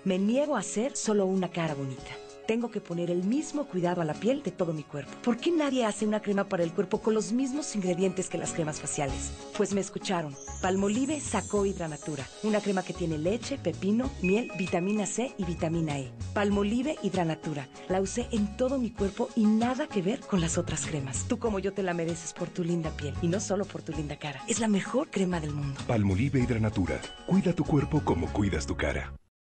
Me niego a hacer solo una cara bonita. Tengo que poner el mismo cuidado a la piel de todo mi cuerpo. ¿Por qué nadie hace una crema para el cuerpo con los mismos ingredientes que las cremas faciales? Pues me escucharon. Palmolive sacó Hidranatura, una crema que tiene leche, pepino, miel, vitamina C y vitamina E. Palmolive Hidranatura. La usé en todo mi cuerpo y nada que ver con las otras cremas. Tú como yo te la mereces por tu linda piel y no solo por tu linda cara. Es la mejor crema del mundo. Palmolive Hidranatura. Cuida tu cuerpo como cuidas tu cara.